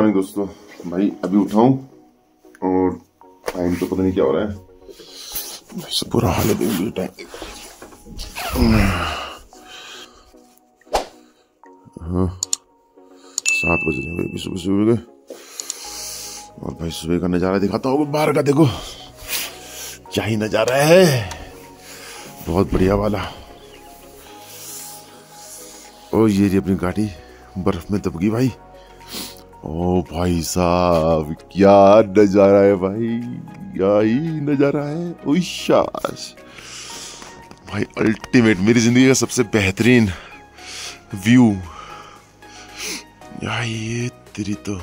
Morning दोस्तों। भाई अभी उठा हूँ और टाइम तो पता नहीं क्या हो रहा है, बुरा हाल है टाइम। 7 बज रहे हैं, सुबह सुबह गए। और भाई सुबह का नज़ारा दिखाता हूँ, बाहर का देखो क्या ही नज़ारा है, बहुत बढ़िया वाला। और ये अपनी गाड़ी बर्फ में दब गई भाई। ओ भाई साहब क्या नज़ारा है भाई, क्या ही नज़ारा है। उशाश भाई अल्टीमेट, मेरी ज़िंदगी का सबसे बेहतरीन व्यू। यार ये तेरी तो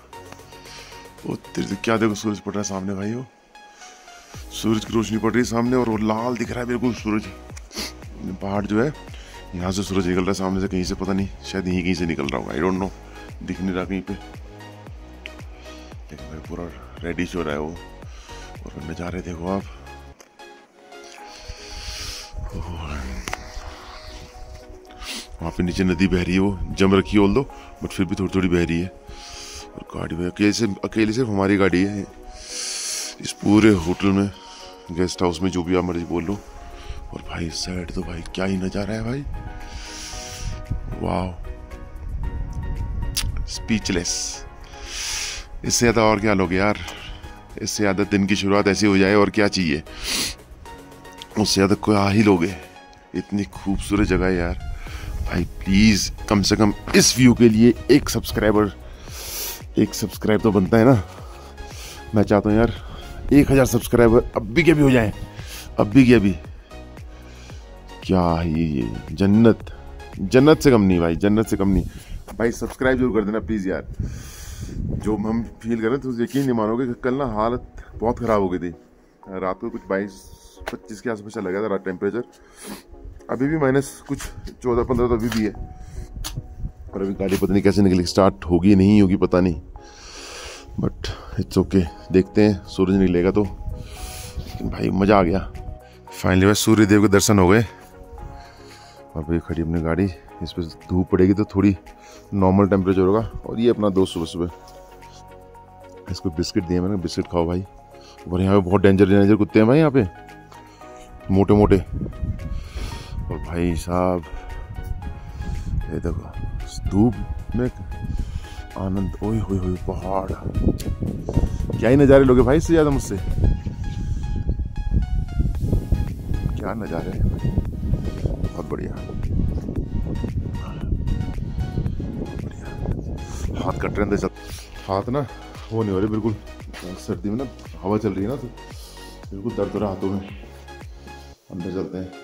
क्या देखो, सूरज पड़ रहा है सामने भाई, वो सूरज की रोशनी पड़ रही है सामने और वो लाल दिख रहा है बिल्कुल सूरज। पहाड़ जो है यहाँ से सूरज निकल रहा है सामने से, कहीं से पता नहीं, शायद यहीं कहीं से निकल रहा होगा, आई डोंट नो, दिख नहीं रहा कहीं पे, लेकिन भाई पूरा रेडिश हो रहा है वो। और नज़ारे देखो आप, वहाँ पे नीचे नदी बह रही है, वो जम रखी है ऑल दो, बट फिर भी थोड़ी थोड़ी बह रही है। और गाड़ी में अकेले सिर्फ हमारी गाड़ी है इस पूरे होटल में, गेस्ट हाउस में, जो भी आप मर्जी बोल लो। और भाई साइड तो भाई क्या ही नज़ारा है भाई, वाह, स्पीचलेस। इससे ज़्यादा और क्या लोगे यार, इससे ज़्यादा दिन की शुरुआत ऐसी हो जाए और क्या चाहिए, उससे ज़्यादा क्या ही लोगे। इतनी खूबसूरत जगह है यार भाई, प्लीज़ कम से कम इस व्यू के लिए एक सब्सक्राइब तो बनता है ना। मैं चाहता हूँ यार 1000 सब्सक्राइबर अभी के भी हो जाएं, अभी के अभी। क्या ही ये जन्नत से कम नहीं भाई, जन्नत से कम नहीं भाई। सब्सक्राइब जरूर कर देना प्लीज़ यार। जो हम फील कर रहे थे तो यकीन नहीं मानोगे कि कल ना हालत बहुत ख़राब हो गई थी। रात को कुछ 22-25 के आसपास चला गया था रात टेम्परेचर, अभी भी माइनस कुछ 14-15 तो अभी भी है। और अभी गाड़ी पता नहीं कैसे निकली, स्टार्ट होगी नहीं होगी पता नहीं, बट इट्स ओके, देखते हैं सूरज निकलेगा तो। लेकिन भाई मज़ा आ गया फाइनली, बस सूर्य देव के दर्शन हो गए। और भाई खड़ी अपनी गाड़ी, इस पर धूप पड़ेगी तो थोड़ी नॉर्मल टेम्परेचर होगा। और ये अपना दोस्त सुबह सुबह इसको बिस्किट दिए मैंने, बिस्किट खाओ भाई। और यहाँ पे बहुत डेंजर कुत्ते हैं भाई, यहाँ पे मोटे मोटे। और भाई साहब ये देखो धूप में आनंद, ओए होए होए पहाड़, क्या ही नज़ारे लोगे भाई, इससे ज़्यादा मुझसे क्या नज़ारे हैं भाई, बहुत बढ़िया। हाथ कट रहे हैं, हाथ ना वो नहीं हो रहे बिल्कुल, सर्दी में ना हवा चल रही है ना तो बिल्कुल दर्द हो रहा हाथों में। अंदर चलते हैं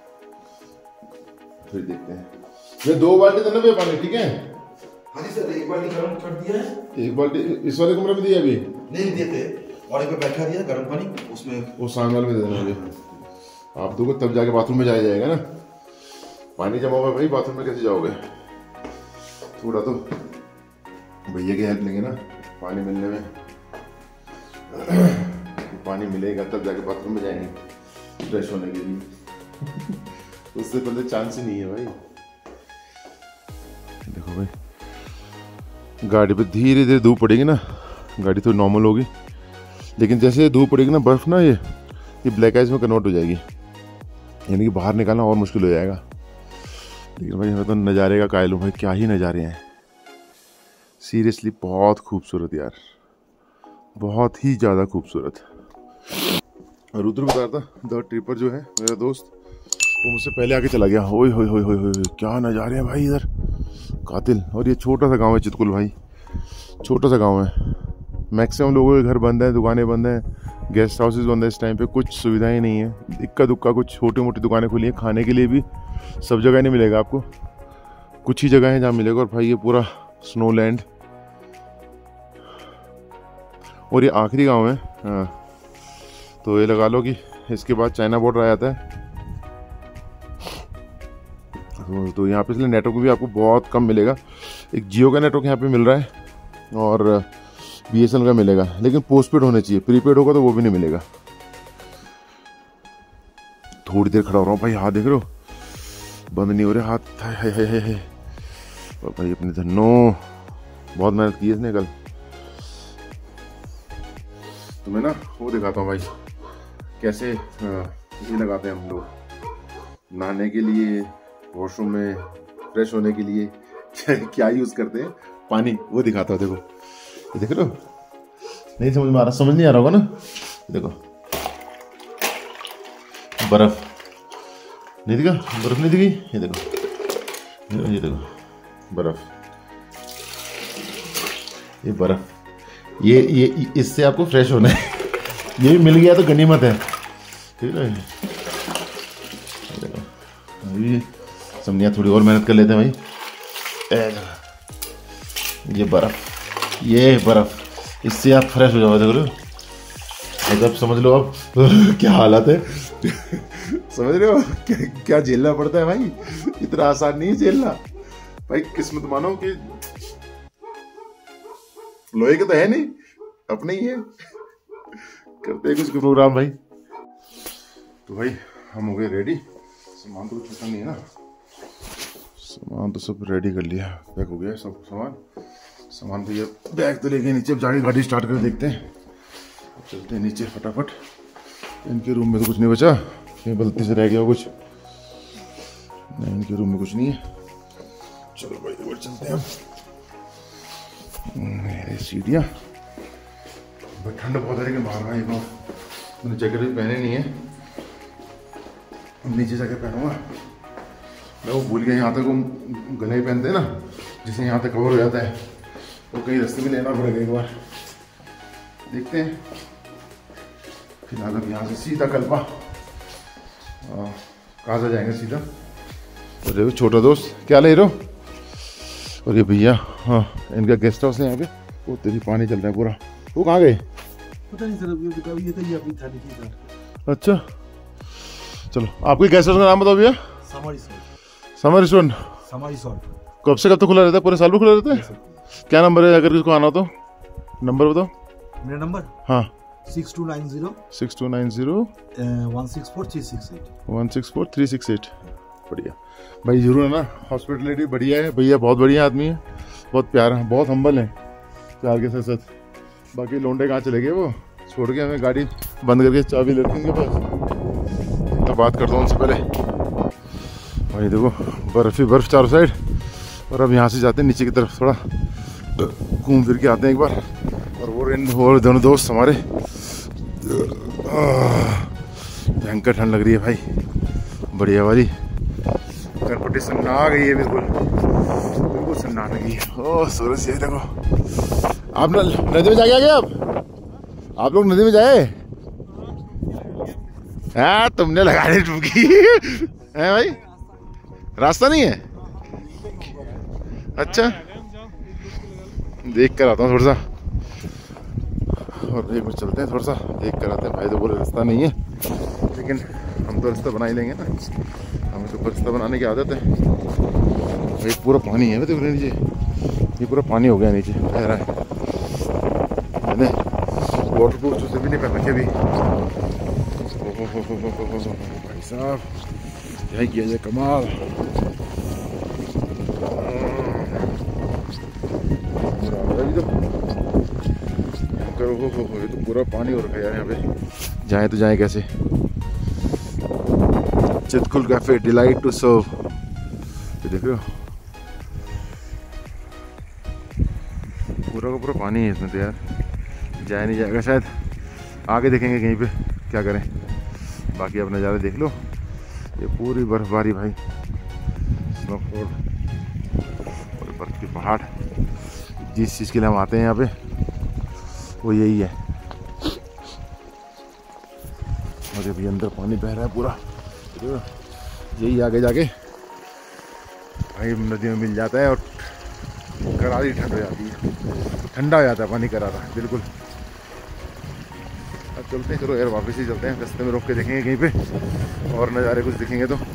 फिर देखते हैं। ये 2 बाल्टी देना भैया पानी, ठीक है? हाँ जी सर, 1 बाल्टी गर्म कर दिया है। 1 बाल्टी इस वाले कमरे में दिया अभी? नहीं दिए थे, और एक पे बैठा दिया गर्म पानी, उसमें वो सामने वाले में दे देना मुझे। आप दोगे तब जाके बाथरूम में जाया जाएगा ना, पानी जमा हुआ भाई, बाथरूम में कैसे जाओगे? थोड़ा तो भैया की हेल्प लेंगे ना पानी मिलने में। पानी मिलेगा तब जाके बाथरूम में जाएंगे फ्रेश होने के लिए। उससे पहले चांस ही नहीं है भाई। देखो भाई गाड़ी पे धीरे धीरे धूप पड़ेगी ना, गाड़ी तो नॉर्मल होगी, लेकिन जैसे धूप पड़ेगी ना बर्फ ना, ये ब्लैक आइज में कन्वर्ट हो जाएगी, यानी कि बाहर निकालना और मुश्किल हो जाएगा। लेकिन भाई हमें तो नज़ारे का कायल हूँ भाई, क्या ही नज़ारे हैं सीरियसली, बहुत खूबसूरत यार, बहुत ही ज़्यादा खूबसूरत। रुद्र बता रहा था द ट्रिपर जो है मेरा दोस्त, वो मुझसे पहले आके चला गया। ओए होए होए होए होए, क्या नज़ारे हैं भाई इधर, कातिल। और ये छोटा सा गांव है चितकुल भाई, छोटा सा गांव है, मैक्सिमम लोगों के घर बंद हैं, दुकानें बंद हैं, गेस्ट हाउसेस बंद है इस टाइम पे, कुछ सुविधाएं नहीं है, इक्का दुक्का कुछ छोटी मोटी दुकानें खुली हैं, खाने के लिए भी सब जगह नहीं मिलेगा आपको, कुछ ही जगह है जहाँ मिलेगा। और भाई ये पूरा स्नो लैंड, और ये आखिरी गांव है। हाँ तो ये लगा लो कि इसके बाद चाइना बॉर्डर आ जाता है। तो यहाँ पे इसलिए नेटवर्क भी आपको बहुत कम मिलेगा। एक जियो का नेटवर्क यहाँ पे मिल रहा है और BSNL का मिलेगा, लेकिन पोस्टपेड होने चाहिए, प्रीपेड होगा तो वो भी नहीं मिलेगा। थोड़ी देर खड़ा हो रहा हूँ भाई, हाथ देख रहे हो बंद नहीं हो रहे हाथ, है। और भाई अपने धन्नो बहुत मेहनत की है इसने कल, तुम्हें ना वो दिखाता हूँ भाई, कैसे ये लगाते हैं हम लोग नहाने के लिए, वॉशरूम में फ्रेश होने के लिए क्या यूज करते हैं पानी, वो दिखाता हूँ। देखो ये देख रहे हो, नहीं समझ में आ रहा, समझ नहीं आ रहा होगा ना। देखो बर्फ नहीं दिखा, बर्फ नहीं दिखी, ये देखो, ये देखो बर्फ, ये बर्फ, ये इससे आपको फ्रेश होना है। ये भी मिल गया तो गनीमत है, ठीक है। अभी समझिए थोड़ी और मेहनत कर लेते हैं भाई। ये बर्फ, इससे आप फ्रेश हो जाओगे। देख लो, मतलब समझ लो आप क्या हालत है। समझ रहे हो क्या झेलना पड़ता है भाई, इतना आसान नहीं है झेलना भाई। किस्मत मानो कि लोहे के तो है नहीं, अपने ही है। करते हैं कुछ प्रोग्राम भाई। तो भाई हम हो गए रेडी, सामान तो छोटा नहीं है ना, सामान तो सब रेडी कर लिया, पैक हो गया सब सामान तो ये बैग तो लेके नीचे जाके गाड़ी स्टार्ट कर देखते हैं। चलते हैं नीचे फटाफट। इनके रूम में तो कुछ नहीं बचा, कहीं गलती से रह गया कुछ नहीं, इनके रूम में कुछ नहीं है। चलो भाई ऊपर चलते हैं अब। सीढ़ियाँ, ठंड बहुत है लेकिन बाहर का एक मैंने जैकेट भी पहने नहीं है, नीचे जाके पहनूंगा। मैं वो भूल गया, यहाँ तक वो गले पहनते हैं ना, जिसे यहाँ तक कवर हो जाता है, वो कहीं रास्ते में लेना पड़ेगा एक बार, देखते हैं। फिलहाल अब यहाँ से सीधा कल्पा कहाँ से जाएंगे सीधा। और देखो छोटा दोस्त क्या ले रहे हो, और ये भैया, हाँ इनका गेस्ट हाउस है यहाँ पे। वो तेरी पानी चल रहा है पूरा, वो कहाँ गए पता नहीं सर, अभी ये तो ये अपनी थाली की सर। अच्छा चलो, आपके गेस्ट हाउस का नाम बताओ भैया। Summer resort. कब से कब तक खुला रहता है, पूरे साल में खुला रहता है? क्या नंबर है अगर किसको आना हो तो? नंबर बताओ। मेरा नंबर हाँ 6290 164 368। बढ़िया भाई, जरूर है ना, हॉस्पिटलिटी बढ़िया है भैया, बहुत बढ़िया आदमी है, बहुत प्यारा, बहुत हम्बल है, प्यार के साथ साथ। बाकी लोंडे कहाँ चले गए, वो छोड़ के हमें गाड़ी बंद करके चाबी लड़की के पास। तो बात करता हूँ उनसे पहले। भाई देखो बर्फ ही बर्फ चारों साइड। और अब यहाँ से जाते हैं नीचे की तरफ, थोड़ा घूम फिर के आते हैं एक बार। और दोनों दोस्त हमारे, भयंकर ठंड लग रही है भाई, बढ़िया वाली। करपट्टी सन्ना आ गई है, बिल्कुल सन्ना आ गई है। ओह सूरज, ये देखो। आप नदी में जाके आ गए? आप लोग नदी में जाए? हाँ तुमने लगा दी डुबकी है भाई, रास्ता नहीं है? अच्छा देख कर आता हूँ थोड़ा सा, और एक बार चलते हैं थोड़ा सा देख कर आते हैं। भाई तो बोले रास्ता नहीं है, लेकिन हम तो रास्ता बना ही लेंगे ना, हमें तो रास्ता बनाने की आदत है। भाई पूरा पानी है, देखो नीचे, ये पूरा पानी हो गया नीचे, बह रहा है। मैंने वाटर प्रूफ जूते भी नहीं पहन रखे अभी। भाई साहब यही किया जाए कमाल। ये तो पूरा पानी हो रखा है यार यहाँ पे, जाए तो जाए कैसे। Chitkul cafe, delight to serve, देख रहे हो पूरा का पूरा पानी है इसमें तो यार, जाया नहीं जाएगा शायद, आगे देखेंगे कहीं पे क्या करें। बाकी आप नज़ारे देख लो, ये पूरी बर्फबारी भाई, स्नोफॉल और बर्फ के पहाड़। जिस चीज़ के लिए हम आते हैं यहाँ पे वो यही है। और अभी अंदर पानी बह रहा है पूरा, यही आगे जाके भाई नदी में मिल जाता है और करारी ठंड हो जाती है, ठंडा हो जाता है पानी करारा बिल्कुल। अब चलते हैं, चलो यार वापस ही चलते हैं, रास्ते में रोक के देखेंगे कहीं पे और नज़ारे कुछ दिखेंगे तो।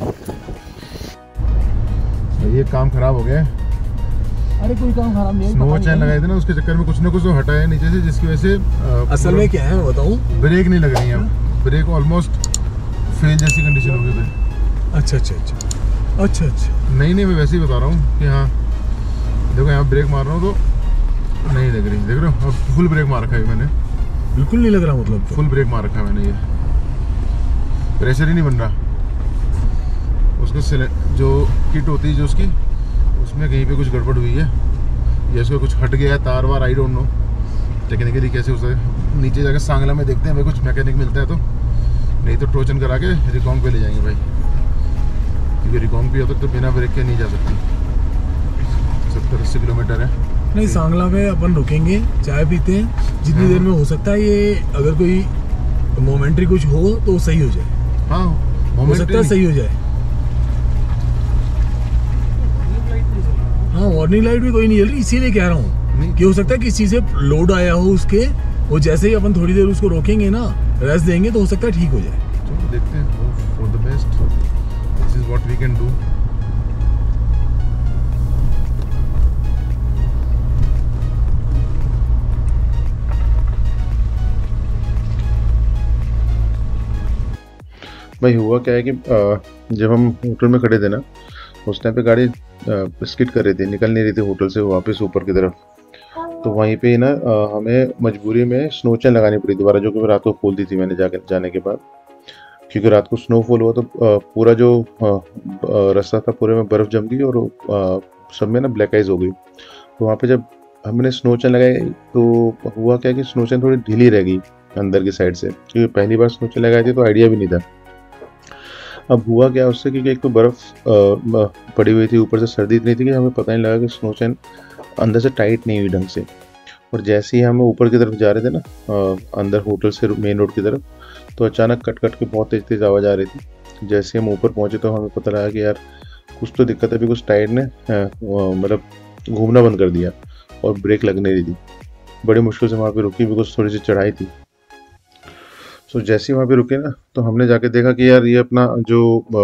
ये काम खराब हो गया। अरे कोई काम खराब नहीं है, स्नो चैन लगाए थे ना, उसके चक्कर में कुछ ना कुछ तो हटा है नीचे से, जिसकी वजह से असल में क्या है मैं बताऊँ, ब्रेक नहीं लग रही है। ब्रेक ऑलमोस्ट फेल जैसी कंडीशन हो गई भाई। अच्छा नहीं मैं वैसे ही बता रहा हूँ कि हाँ देखो यहाँ ब्रेक मार रहा हूँ तो नहीं लग रही, देख रहे हो, अब फुल ब्रेक मार रखा है मैंने, बिल्कुल नहीं लग रहा, मतलब फुल ब्रेक मार रखा है मैंने, ये प्रेशर ही नहीं बन रहा। उसका जो किट होती है जो उसकी, उसमें कहीं पे कुछ गड़बड़ हुई है या उसका कुछ हट गया है तार वार, आई डोंट नो टेक्निकली कैसे हो सकता। नीचे जाकर सांगला में देखते हैं भाई, कुछ मैकेनिक मिलता है तो, नहीं तो टोचन करा के रिकॉन्ग पे ले जाएंगे भाई, क्योंकि रिकॉन्ग पे तो बिना ब्रेक के नहीं जा सकती। 70-80 किलोमीटर है। नहीं, सांगला में अपन रुकेंगे, चाय पीते हैं, जितनी देर में हो सकता है ये, अगर कोई मोमेंट्री कुछ हो तो सही हो जाए। हाँ, हो सकता है सही हो जाए। हाँ, वार्निंग लाइट भी कोई नहीं जल रही, इसीलिए कह रहा हूँ कि हो सकता है किसी चीज से लोड आया हो उसके, वो जैसे ही अपन थोड़ी देर उसको रोकेंगे ना, रेस्ट देंगे, तो हो सकता है ठीक हो जाए। चलो देखते हैं, for the best, this is what we can do. भाई हुआ क्या है कि जब हम होटल में खड़े थे ना, उस टाइम पे गाड़ी स्किड कर रही थी, निकल नहीं रही थी होटल से वापस ऊपर की तरफ। तो वहीं पे ना हमें मजबूरी में स्नो चेन लगानी पड़ी दोबारा, जो कि रात को खोल दी थी मैंने जाने के बाद, क्योंकि रात को स्नोफॉल हुआ तो पूरा जो रास्ता था पूरे में बर्फ़ जम गई और सब में ना ब्लैक आइज हो गई। तो वहाँ पे जब हमने स्नो चेन लगाई तो हुआ क्या कि स्नो चेन थोड़ी ढीली रह गई अंदर की साइड से, क्योंकि पहली बार स्नो चेन लगाई थी तो आइडिया भी नहीं था। अब हुआ क्या उससे, क्योंकि एक तो बर्फ़ पड़ी हुई थी, ऊपर से सर्दी इतनी थी कि हमें पता नहीं लगा कि स्नो चेन अंदर से टाइट नहीं हुई ढंग से। और जैसे ही हम ऊपर की तरफ जा रहे थे ना, अंदर होटल से मेन रोड की तरफ, तो अचानक कट कट के बहुत तेज़ तेज़ आवाज़ आ रही थी। जैसे हम ऊपर पहुंचे तो हमें पता लगा कि यार कुछ तो दिक्कत है, भी कुछ टायर ने मतलब घूमना बंद कर दिया और ब्रेक लग नहीं रही थी। बड़ी मुश्किल से वहाँ पे रुकी, बिकॉज थोड़ी सी चढ़ाई थी। सो जैसे ही वहाँ पे रुके ना, तो हमने जाके देखा कि यार ये अपना जो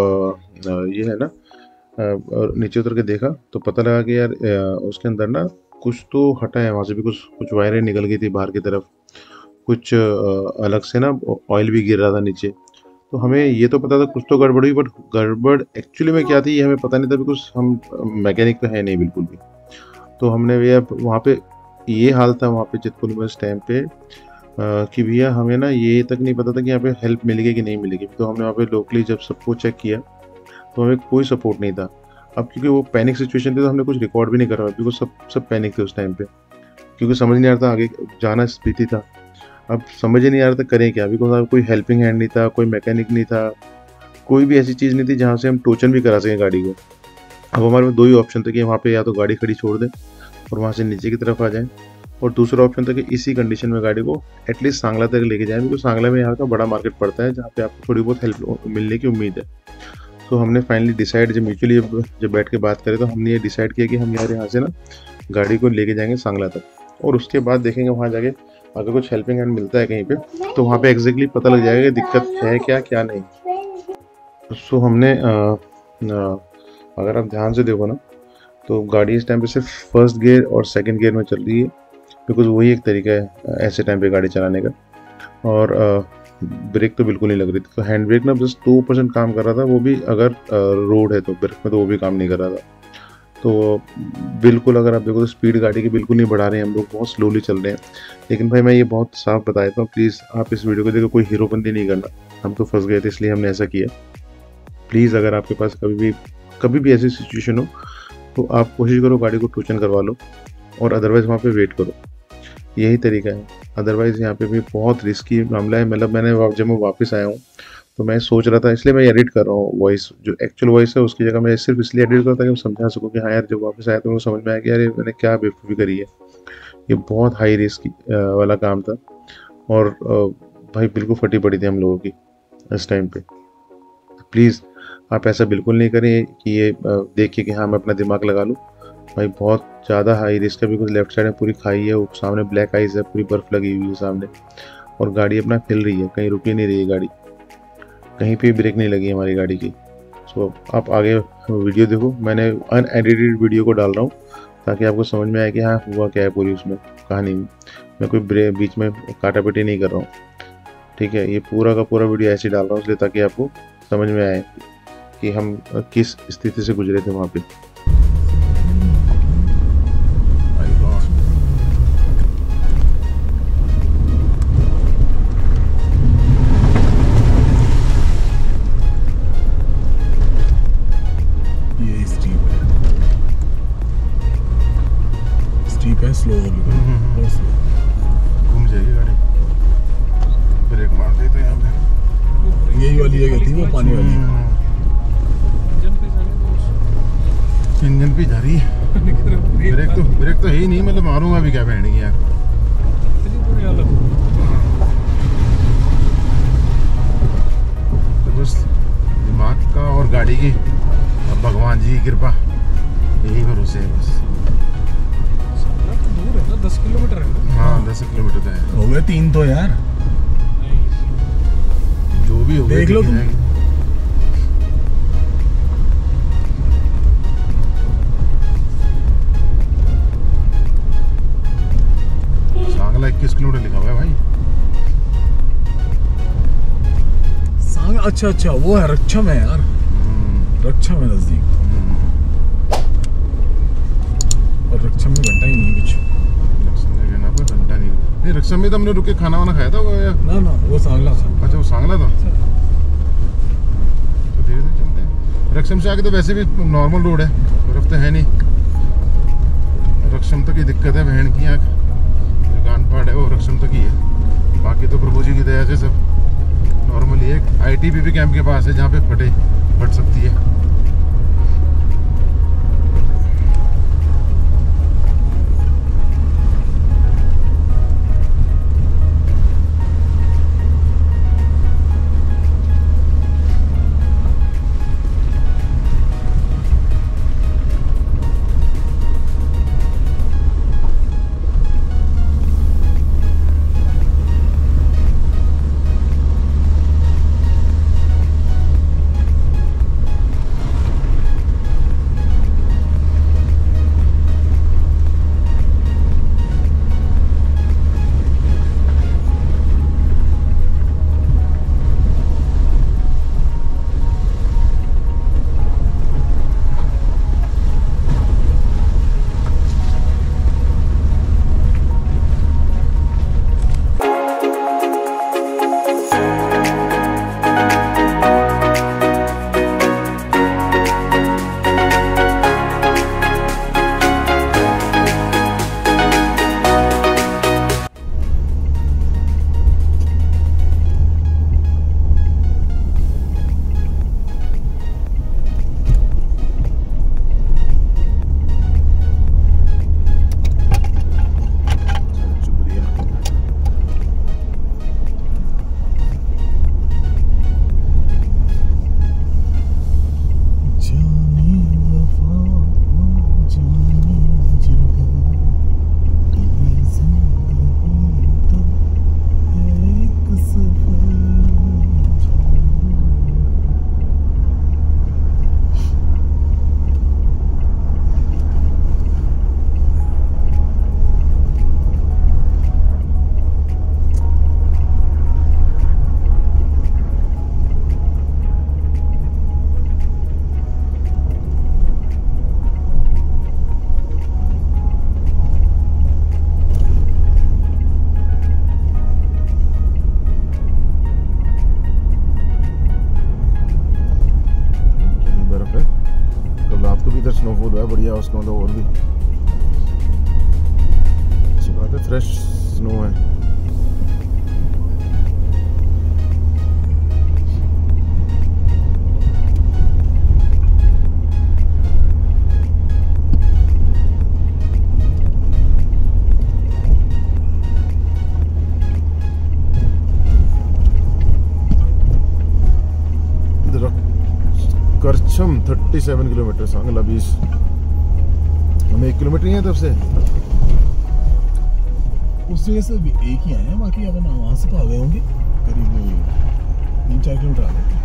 ये है ना, और नीचे उतर के देखा तो पता लगा कि यार उसके अंदर ना कुछ तो हटा है, वहाँ से भी कुछ वायरें निकल गई थी बाहर की तरफ, कुछ अलग से ना ऑयल भी गिर रहा था नीचे। तो हमें ये तो पता था कुछ तो गड़बड़ हुई, बट गड़बड़ एक्चुअली में क्या थी ये हमें पता नहीं था, बिकॉज हम मैकेनिक तो है नहीं बिल्कुल भी। तो हमने भैया वहाँ पे ये हाल था वहाँ पे चितपुर में उस टाइम पे कि भैया हमें ना ये तक नहीं पता था कि यहाँ पे हेल्प मिलेगी कि नहीं मिलेगी। तो हमने वहाँ पे लोकली जब सबको चेक किया तो हमें कोई सपोर्ट नहीं था। अब क्योंकि वो पैनिक सिचुएशन थी तो हमने कुछ रिकॉर्ड भी नहीं करा, बिकॉज सब पैनिक थे उस टाइम पे, क्योंकि समझ नहीं आ रहा था आगे जाना स्थिति था। अब समझ ही नहीं आ रहा था करें क्या, बिकॉज कोई हेल्पिंग हैंड नहीं था, कोई मैकेनिक नहीं था, कोई भी ऐसी चीज़ नहीं थी जहाँ से हम टोचन भी करा सकें गाड़ी को। अब हमारे में दो ही ऑप्शन थे कि वहाँ पे या तो गाड़ी खड़ी छोड़ दें और वहाँ से नीचे की तरफ आ जाएं, और दूसरा ऑप्शन था कि इसी कंडीशन में गाड़ी को एटलीस्ट सांगला तक लेके जाएं, क्योंकि सांगला में यहाँ का बड़ा मार्केट पड़ता है जहाँ पे आपको थोड़ी बहुत हेल्प मिलने की उम्मीद है। तो हमने फाइनली डिसाइड, जब म्यूचुअली जब बैठ के बात करें तो हमने ये डिसाइड किया कि हम यार यहाँ से ना गाड़ी को लेके जाएंगे सांगला तक, और उसके बाद देखेंगे वहाँ जाके अगर कुछ हेल्पिंग हैंड मिलता है कहीं पे तो वहाँ पे एग्जैक्टली पता लग जाएगा कि दिक्कत है क्या नहीं। सो हमने अगर आप ध्यान से देखो ना तो गाड़ी इस टाइम पे सिर्फ फर्स्ट गियर और सेकंड गियर में चल रही है, बिकॉज वही एक तरीका है ऐसे टाइम पे गाड़ी चलाने का। और ब्रेक तो बिल्कुल नहीं लग रही थी, तो हैंड ब्रेक ना बस 2% काम कर रहा था, वो भी अगर रोड है तो ब्रेक में तो वो भी काम नहीं कर रहा था। तो बिल्कुल अगर आप देखो तो स्पीड गाड़ी की बिल्कुल नहीं बढ़ा रहे हैं हम लोग, बहुत स्लोली चल रहे हैं। लेकिन भाई मैं ये बहुत साफ बता देता हूँ, प्लीज़ आप इस वीडियो को देखो, कोई हीरोपंती नहीं करना। हम तो फंस गए थे इसलिए हमने ऐसा किया। प्लीज़ अगर आपके पास कभी भी ऐसी सिचुएशन हो तो आप कोशिश करो गाड़ी को टोचन करवा लो, और अदरवाइज़ वहाँ पे वेट करो, यही तरीका है। अदरवाइज़ यहाँ पे भी बहुत रिस्की मामला है। मतलब जब मैं वापस आया हूँ तो मैं सोच रहा था, इसलिए मैं एडिट कर रहा हूँ वॉइस, जो एक्चुअल वॉइस है उसकी जगह मैं सिर्फ इसलिए एडिट करता कि मैं समझा सकूँ कि हाँ यार जब वापस आया तो मुझे समझ में आया कि यार मैंने क्या बेवकूफ़ी करी है, ये बहुत हाई रिस्क वाला काम था। और भाई बिल्कुल फटी पड़ी थी हम लोगों की इस टाइम पे। प्लीज़ आप ऐसा बिल्कुल नहीं करें कि ये देखिए कि हाँ मैं अपना दिमाग लगा लूँ। भाई बहुत ज़्यादा हाई रिस्क है, बिकॉज लेफ्ट साइड में पूरी खाई है, सामने ब्लैक आइज है, पूरी बर्फ़ लगी हुई है सामने, और गाड़ी अपना हिल रही है, कहीं रुकी नहीं रही है गाड़ी, कहीं पे ब्रेक नहीं लगी हमारी गाड़ी की। सो आप आगे वीडियो देखो, मैंने अनएडिटेड वीडियो को डाल रहा हूँ ताकि आपको समझ में आए कि हाँ हुआ क्या है पूरी उसमें कहानी में। मैं कोई बीच में काटापीटी नहीं कर रहा हूँ, ठीक है। ये पूरा का पूरा वीडियो ऐसे डाल रहा हूँ इसलिए ताकि आपको समझ में आए कि हम किस स्थिति से गुजरे थे वहाँ पे। स्लो बहुत स्लो। घूम जाएगी गाड़ी, ब्रेक मार दी तो यहाँ पे यही वाली जगह थी वो पानी वाली। इंजन पे जा रही है, ब्रेक तो है ही नहीं, मतलब मारूंगा भी क्या बहन की यार। तो बस दिमाग का और गाड़ी की और भगवान जी की कृपा, यही भरोसे है बस। दूर है ना, 10 किलोमीटर है। हाँ 10 किलोमीटर तो है। हो गए 3 तो यार, जो भी हो देख लो तुम। सांगला 21 किलोमीटर लिखा हुआ है भाई। सांग अच्छा वो है रक्षम है यार, रक्षम है नजदीक। और रक्षम में घंटा ही नहीं कुछ। रक्षम में गए ना पर घंटा नहीं। रक्षम में तो हमने रुक के खाना वाना खाया था वो या? ना वो सांगला था। अच्छा वो सांगला था। तो धीरे धीरे चलते हैं। रक्षम से आगे तो वैसे भी नॉर्मल रोड है, बर्फ तो है नहीं। रक्षम तक की दिक्कत है बहन की आँख, कान फाड़ है वो रक्षम तक ही है। बाकी तो प्रभु जी की दया से सब नॉर्मली है। ITBP कैंप के पास है जहाँ पे फट सकती है। स्नोफॉल हुआ है बढ़िया, उसका मतलब और भी अच्छी बात है, फ्रेश स्नो है। करछम 37 किलोमीटर, सांगला 20, हमें 1 किलोमीटर ही है तब से। उस जगह से एक ही आए हैं, बाकी अपन वहां से तो आ गए होंगे, करीब 3-4 किलोमीटर आ गए।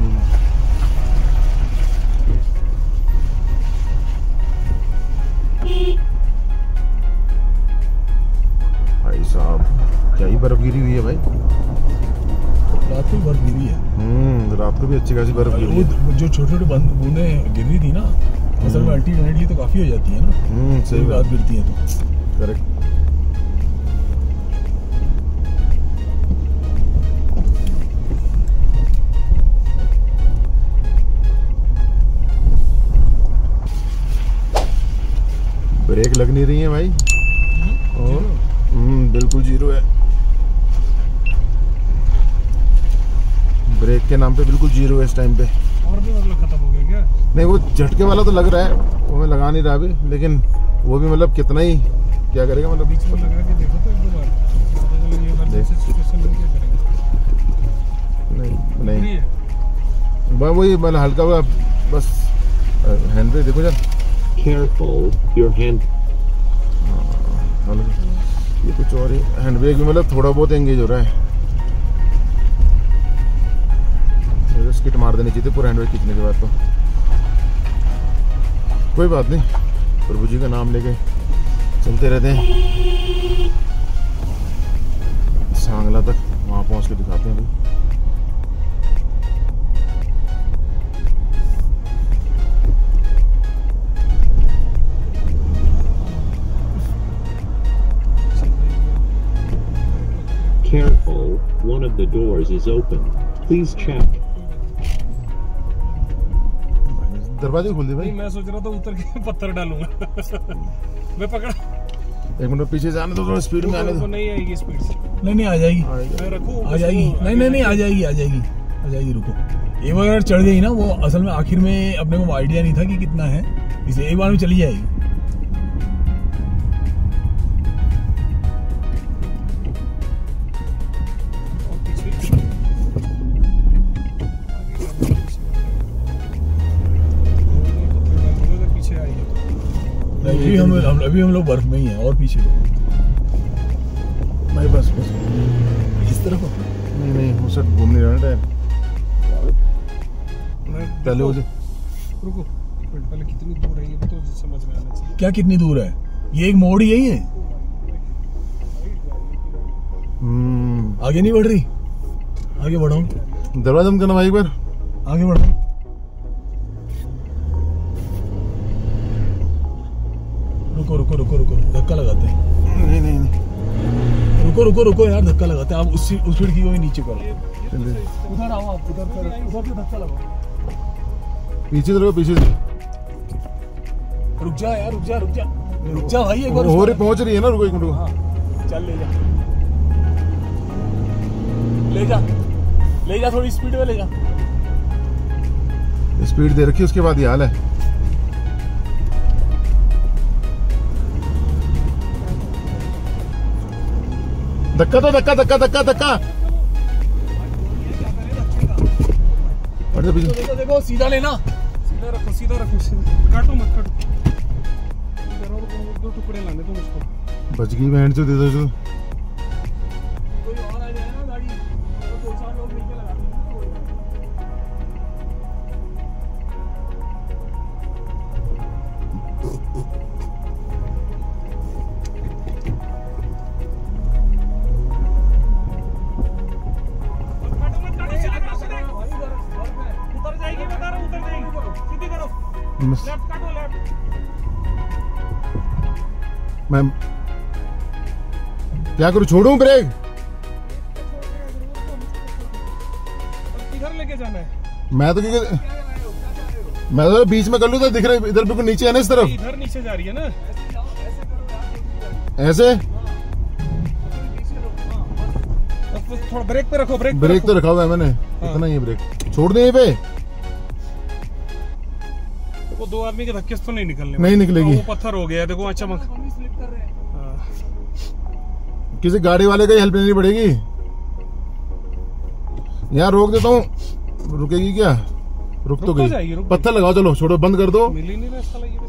भाई साहब क्या ही बर्फ गिरी हुई है भाई, रात को बर्फ गिरी है। रात को भी अच्छी खासी बर्फ गिरी है। जो छोटे छोटे बूंदें गिर रही थी ना, असल में अल्टीमेटली तो काफी हो जाती है ना, सही रात गिरती है तो। करेक्ट। ब्रेक लग नहीं रही है भाई, बिल्कुल जीरो है। ब्रेक के नाम पे बिल्कुल जीरो है इस टाइम पे। और भी मतलब खत्म हो गया क्या? नहीं, वो झटके वाला तो लग रहा है, वो मैं लगा नहीं रहा अभी, लेकिन वो भी मतलब कितना ही क्या करेगा, मतलब बीच में लगा के देखो तो एक दो बार। नहीं बस वही मतलब हल्का हुआ बस हैंड ब्रेक देखो यार। Careful, your hand. ये कुछ और ही हैंड ब्रेक भी मतलब थोड़ा बहुत एंगेज हो रहा है। मुझे स्किट मार देनी चाहिए पूरा हैंड ब्रेक खींचने के बाद। तो कोई बात नहीं, प्रभु जी का नाम लेके चलते रहते हैं। सांगला तक वहाँ पहुँच के दिखाते हैं भाई। Careful, one of the doors is open. Please check. दरवाजे खोल दे भाई। मैं सोच रहा था उतर के पत्थर डालूंगा। मैं पकड़ा। एक मिनट पीछे से आने दो, थोड़ा स्पीड में आने दो। नहीं आएगी स्पीड से। नहीं आ जाएगी, मैं रखूं? आ जाएगी। नहीं आ जाएगी रुको। एक बार अगर चढ़ गई ना, वो असल में आखिर में अपने को आइडिया नहीं था कि कितना है, इसे एक बार में चली जाएगी। अभी हम लोग बर्फ में ही हैं और पीछे को नहीं, बस इस तरफ नहीं हो सकता, घूम नहीं रहा टाइम। पहले हो रुको, पहले कितनी दूर है ये तो समझ में आना चाहिए। क्या कितनी दूर है? ये एक मोड़ ही है। आगे नहीं बढ़ रही, आगे बढ़ाओ। दरवाजा बंद करना भाई, एक बार आगे बढ़ाओ। रुको धक्का लगाते हैं। नहीं रुको यार, धक्का लगाते हैं। आप उस खिड़की को भी नीचे करो। उधर आओ आप, उधर से धक्का लगाओ। पीछे से पीछे से रुक जा यार, रुक जा भाई एक बार। हो रही पहुंच रही है ना, रुको एक मिनट। हाँ चल ले जा थोड़ी स्पीड में ले जा। स्पीड दे रखी, उसके बाद ये हाल है। धक्का तो धक्का देखो सीधा लेना, सीधा रखो काटो मत दो टुकड़े लाने दो मुझको। बच गई बैंड से दे दो। कोई और आ जाए ना गाड़ी, तो 2-4 लोग मिलके लगा मैम क्या करूं, छोड़ूं ब्रेक? किधर लेके जाना है? मैं तो बीच में कर लूं तो दिख रहा है, इधर बिल्कुल नीचे है ना, इस तरफ। इधर नीचे जा रही है ना, ऐसे। थोड़ा ब्रेक पे रखो। ब्रेक तो रखा हुआ है मैंने। इतना ही है ब्रेक, छोड़ दे यहीं पे। वो दो आदमी के धक्के से तो नहीं निकलने, नहीं निकलेगी। वो पत्थर हो गया देखो, चमक। किसी गाड़ी वाले का हेल्प लेनी पड़ेगी। यहाँ रोक देता हूँ, रुकेगी क्या? रुक तो गई। पत्थर लगाओ, चलो छोड़ो, बंद कर दो। मिल ही नहीं रहा साला ये।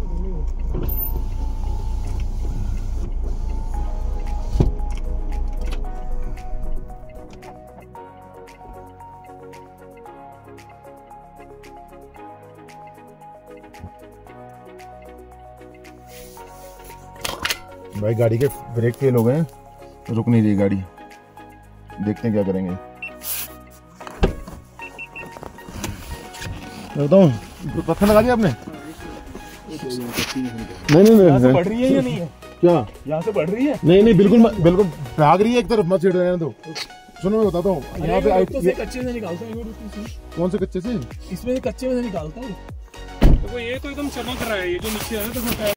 भाई गाड़ी के ब्रेक फेल हो गए हैं, रुक नहीं रही गाड़ी। देखते हैं क्या करेंगे। बताऊं, पत्थर लगा दिया आपने? नहीं बढ़ रही है या नहीं है? क्या यहाँ से बढ़ रही है? नहीं बिल्कुल भाग रही है एक तरफ, मत छेड़ रहने दो। सुनो मैं बताता हूँ, यहाँ पे कच्चे से निकालता हूँ। कौन से कच्चे से? इसमें कच्चे में से निकालता हूँ। देखो ये तो एकदम चमक रहा है, ये जो नीचे है ना, तो